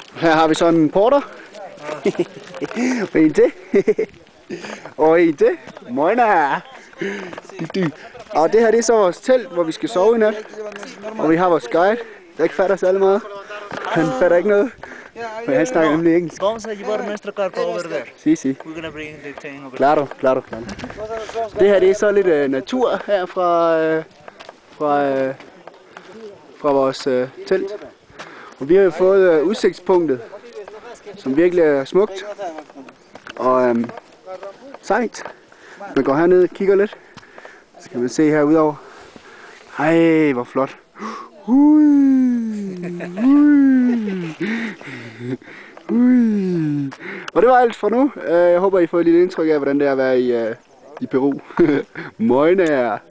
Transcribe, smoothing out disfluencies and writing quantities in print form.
Her har vi så en porter. Og en til. Og en til. Moina. Og det her det er så vores telt, hvor vi skal sove i nat. Og vi har vores guide, der ikke fatter særlig meget. Han fatter ikke noget. Men han snakker nemlig engelsk. Si. Claro. Det her det er så lidt natur her fra vores telt. Og vi har jo fået udsigtspunktet, som virkelig er smukt og sejt. Man går herned og kigger lidt, så kan man se herudover. Ej, hvor flot. Og det var alt for nu. Jeg håber, I får et lille indtryk af, hvordan det er at være i Peru. Moina.